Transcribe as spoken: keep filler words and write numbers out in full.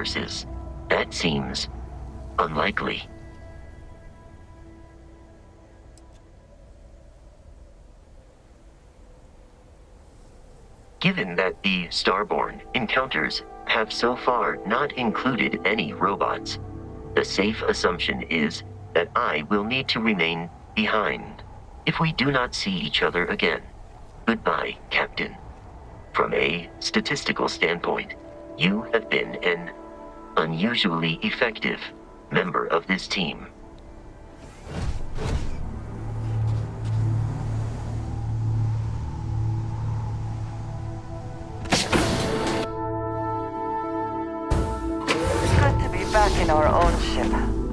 resources. That seems unlikely. Given that the Starborn encounters have so far not included any robots, the safe assumption is that I will need to remain behind if we do not see each other again. Goodbye, Captain. From a statistical standpoint, you have been an unusually effective member of this team. It's good to be back in our own ship.